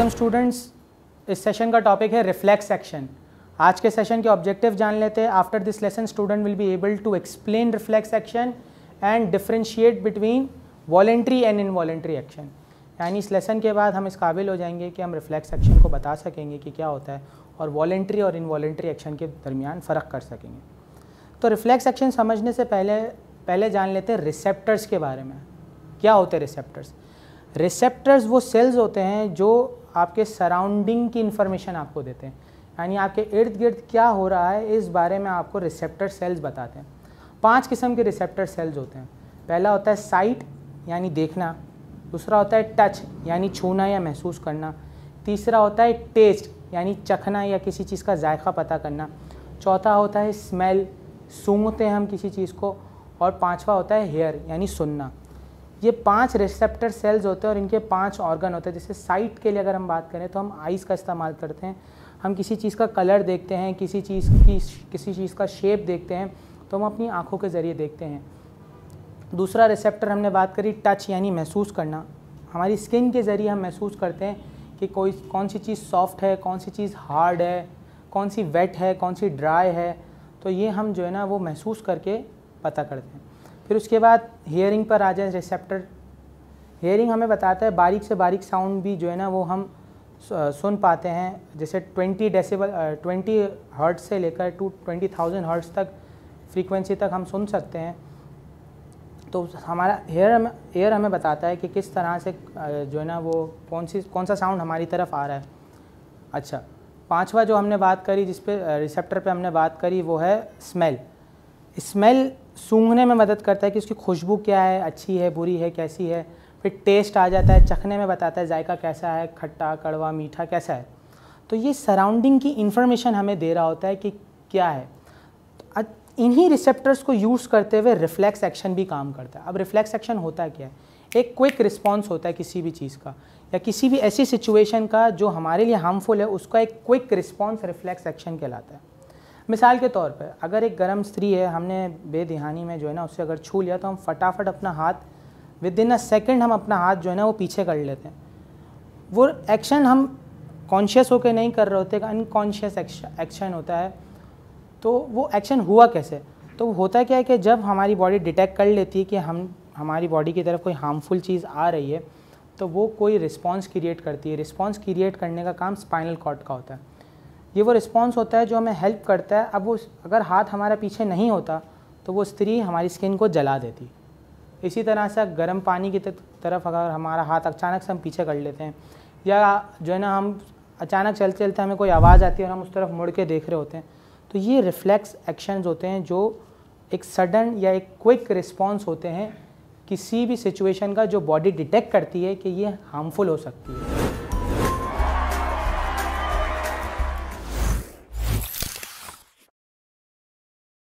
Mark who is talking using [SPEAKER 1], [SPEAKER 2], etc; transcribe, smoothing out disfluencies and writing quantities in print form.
[SPEAKER 1] Welcome students. इस session का topic है रिफ्लेक्स एक्शन। आज के सेशन के ऑब्जेक्टिव जान लेते हैं। After this lesson student will be able to explain reflex action and differentiate between voluntary and involuntary action. यानी इस लेसन के बाद हम इस काबिल हो जाएंगे कि हम रिफ्लेक्स एक्शन को बता सकेंगे कि क्या होता है और वॉलेंट्री और इनवॉलेंट्री एक्शन के दरमियान फ़र्क कर सकेंगे। तो रिफ्लेक्स एक्शन समझने से पहले जान लेते हैं रिसेप्टर्स के बारे में। क्या होते हैं रिसेप्टर्स? रिसेप्टर्स वो सेल्स होते हैं जो आपके सराउंडिंग की इन्फॉर्मेशन आपको देते हैं, यानी आपके इर्द गिर्द क्या हो रहा है इस बारे में आपको रिसेप्टर सेल्स बताते हैं। 5 किस्म के रिसेप्टर सेल्स होते हैं। पहला होता है साइट यानी देखना, दूसरा होता है टच यानी छूना या महसूस करना, तीसरा होता है टेस्ट यानी चखना या किसी चीज़ का जायका पता करना, चौथा होता है स्मेल, सूंघते हैं हम किसी चीज़ को, और पांचवा होता है हेयर यानी सुनना। ये 5 रिसेप्टर सेल्स होते हैं और इनके 5 ऑर्गन होते हैं। जैसे साइट के लिए अगर हम बात करें तो हम आइज़ का इस्तेमाल करते हैं। हम किसी चीज़ का कलर देखते हैं, किसी चीज़ का शेप देखते हैं तो हम अपनी आँखों के ज़रिए देखते हैं। दूसरा रिसेप्टर हमने बात करी टच यानी महसूस करना। हमारी स्किन के ज़रिए हम महसूस करते हैं कि कौन सी चीज़ सॉफ्ट है, कौन सी चीज़ हार्ड है, कौन सी वेट है, कौन सी ड्राई है। तो ये हम जो है ना वो महसूस करके पता करते हैं। फिर उसके बाद हियरिंग पर आ जाए रिसेप्टर। हियरिंग हमें बताता है बारीक से बारीक साउंड भी जो है ना वो हम सुन पाते हैं। जैसे 20 हर्ट्ज से लेकर 20,000 हर्ट्ज तक फ्रीक्वेंसी तक हम सुन सकते हैं। तो हमारा एयर हमें बताता है कि किस तरह से जो है ना वो कौन सा साउंड हमारी तरफ आ रहा है। अच्छा, पांचवा जो हमने बात करी, जिस पे रिसेप्टर पे हमने बात करी, वो है स्मेल। स्मेल सूंघने में मदद करता है कि उसकी खुशबू क्या है, अच्छी है, बुरी है, कैसी है। फिर टेस्ट आ जाता है, चखने में बताता है जायका कैसा है, खट्टा, कड़वा, मीठा कैसा है। तो ये सराउंडिंग की इन्फॉर्मेशन हमें दे रहा होता है कि क्या है। इन्हीं रिसेप्टर्स को यूज़ करते हुए रिफ्लेक्स एक्शन भी काम करता है। अब रिफ्लेक्स एक्शन होता है क्या है? एक क्विक रिस्पॉन्स होता है किसी भी चीज़ का या किसी भी ऐसी सिचुएशन का जो हमारे लिए हार्मफुल है, उसका एक क्विक रिस्पॉन्स रिफ्लेक्स एक्शन कहलाता है। मिसाल के तौर पर अगर एक गर्म स्त्री है, हमने बेध्यानी में जो है ना उससे अगर छू लिया तो हम फटाफट अपना हाथ विदिन अ सेकेंड हम अपना हाथ जो है ना वो पीछे कर लेते हैं। वो एक्शन हम कॉन्शियस होकर नहीं कर रहे होते, अनकॉन्शियस एक्शन होता है। तो वो एक्शन हुआ कैसे? तो होता क्या है कि जब हमारी बॉडी डिटेक्ट कर लेती है कि हमारी बॉडी की तरफ कोई हार्मफुल चीज़ आ रही है तो वो कोई रिस्पॉन्स क्रिएट करती है। रिस्पॉन्स क्रिएट करने का काम स्पाइनल कॉर्ड का होता है। ये वो रिस्पॉन्स होता है जो हमें हेल्प करता है। अब वो अगर हाथ हमारा पीछे नहीं होता तो वो स्त्री हमारी स्किन को जला देती। इसी तरह से गर्म पानी की तरफ अगर हमारा हाथ अचानक से हम पीछे कर लेते हैं या जो है ना हम अचानक चलते चलते हमें कोई आवाज़ आती है और हम उस तरफ मुड़ के देख रहे होते हैं, तो ये रिफ्लेक्स एक्शंस होते हैं जो एक सडन या एक क्विक रिस्पॉन्स होते हैं किसी भी सिचुएशन का, जो बॉडी डिटेक्ट करती है कि ये हार्मफुल हो सकती है।